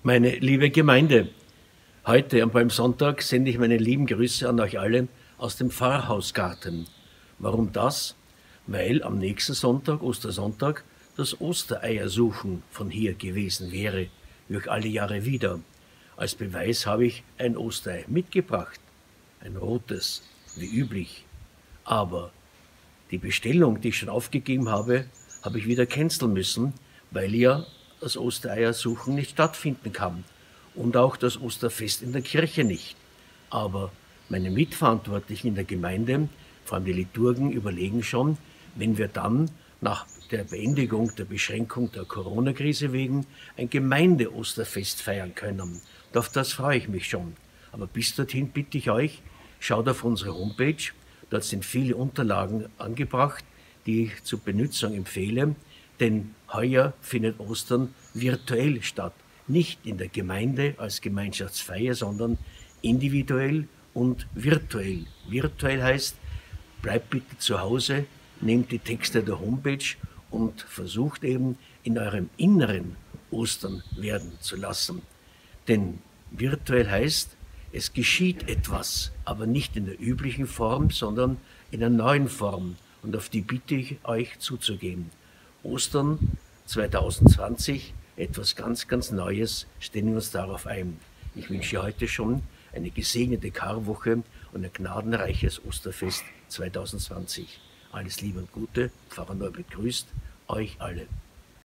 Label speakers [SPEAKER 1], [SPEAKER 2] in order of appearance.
[SPEAKER 1] Meine liebe Gemeinde, heute am Palmsonntag sende ich meine lieben Grüße an euch alle aus dem Pfarrhausgarten. Warum das? Weil am nächsten Sonntag, Ostersonntag, das Ostereiersuchen von hier gewesen wäre, wie auch alle Jahre wieder. Als Beweis habe ich ein Osterei mitgebracht, ein rotes, wie üblich. Aber die Bestellung, die ich schon aufgegeben habe, habe ich wieder canceln müssen, weil ja das Ostereiersuchen nicht stattfinden kann und auch das Osterfest in der Kirche nicht. Aber meine Mitverantwortlichen in der Gemeinde, vor allem die Liturgen, überlegen schon, wenn wir dann nach der Beendigung der Beschränkung der Corona-Krise wegen ein Gemeinde-Osterfest feiern können. Und auf das freue ich mich schon. Aber bis dorthin bitte ich euch, schaut auf unsere Homepage, dort sind viele Unterlagen angebracht, die ich zur Benutzung empfehle, denn heuer findet Ostern virtuell statt. Nicht in der Gemeinde als Gemeinschaftsfeier, sondern individuell und virtuell. Virtuell heißt, bleibt bitte zu Hause, nehmt die Texte der Homepage und versucht eben in eurem Inneren Ostern werden zu lassen. Denn virtuell heißt, es geschieht etwas, aber nicht in der üblichen Form, sondern in einer neuen Form. Und auf die bitte ich euch zuzugehen. Ostern 2020, etwas ganz, ganz Neues, stellen wir uns darauf ein. Ich wünsche heute schon eine gesegnete Karwoche und ein gnadenreiches Osterfest 2020. Alles Liebe und Gute, Pfarrer Neubert grüßt euch alle.